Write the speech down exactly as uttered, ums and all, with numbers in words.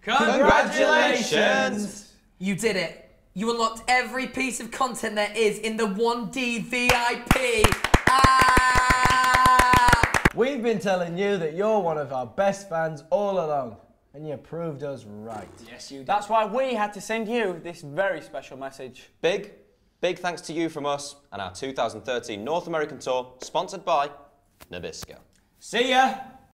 Congratulations! You did it. You unlocked every piece of content there is in the one D V I P. Ah! We've been telling you that you're one of our best fans all along, and you proved us right. Yes, you did. That's why we had to send you this very special message. Big, big thanks to you from us and our two thousand thirteen North American tour, sponsored by Nabisco. See ya!